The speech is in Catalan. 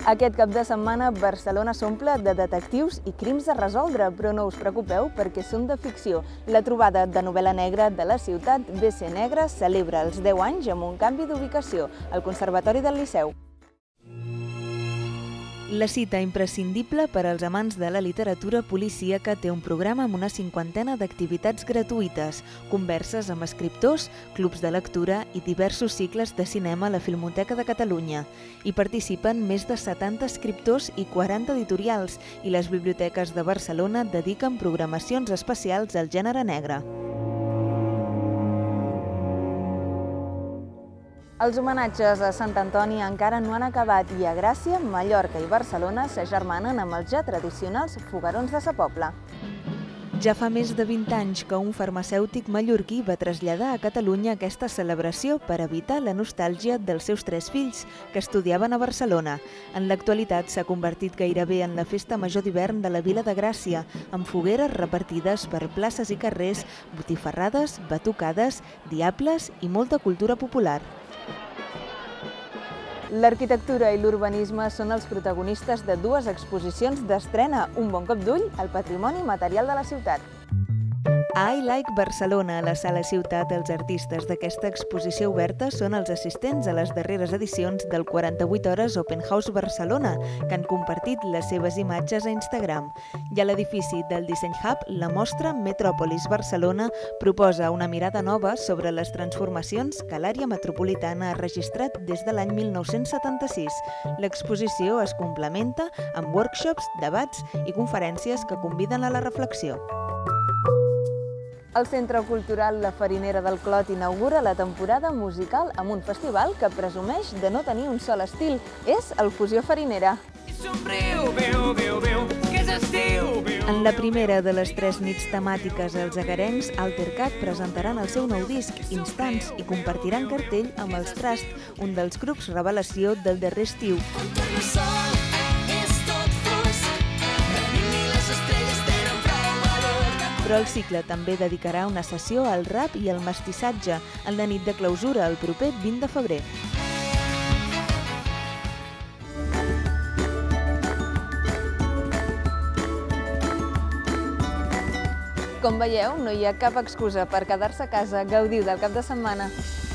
Aquest cap de setmana Barcelona s'omple de detectius i crims a resoldre, però no us preocupeu perquè són de ficció. La trobada de novel·la negra de la ciutat BC Negra celebra els 10 anys amb un canvi d'ubicació, al Conservatori del Liceu. La cita imprescindible per als amants de la literatura policíaca té un programa amb una cinquantena d'activitats gratuïtes, converses amb escriptors, clubs de lectura i diversos cicles de cinema a la Filmoteca de Catalunya. Hi participen més de 70 escriptors i 40 editorials i les biblioteques de Barcelona dediquen programacions especials al gènere negre. Els homenatges a Sant Antoni encara no han acabat i a Gràcia, Mallorca i Barcelona s'agermanen amb els ja tradicionals foguerons de sa Pobla. Ja fa més de 20 anys que un farmacèutic mallorquí va traslladar a Catalunya aquesta celebració per evitar la nostàlgia dels seus 3 fills, que estudiaven a Barcelona. En l'actualitat s'ha convertit gairebé en la festa major d'hivern de la vila de Gràcia, amb fogueres repartides per places i carrers, botifarrades, batucades, diables i molta cultura popular. L'arquitectura i l'urbanisme són els protagonistes de 2 exposicions d'estrena, un bon cop d'ull al patrimoni material de la ciutat. I Like Barcelona, a la Sala Ciutat, els artistes d'aquesta exposició oberta són els assistents a les darreres edicions del 48 Hores Open House Barcelona, que han compartit les seves imatges a Instagram. I a l'edifici del Disseny Hub, la mostra Metròpolis Barcelona proposa una mirada nova sobre les transformacions que l'àrea metropolitana ha registrat des de l'any 1976. L'exposició es complementa amb workshops, debats i conferències que conviden a la reflexió. El Centre Cultural La Farinera del Clot inaugura la temporada musical amb un festival que presumeix de no tenir un sol estil. És el Fusió Farinera. En la primera de les 3 nits temàtiques, els agarencs Altercat presentaran el seu nou disc, Instants, i compartiran cartell amb els Trast, un dels grups revelació del darrer estiu. Però el cicle també dedicarà una sessió al rap i al mestissatge en la nit de clausura el proper 20 de febrer. Com veieu, no hi ha cap excusa per quedar-se a casa, gaudir del cap de setmana.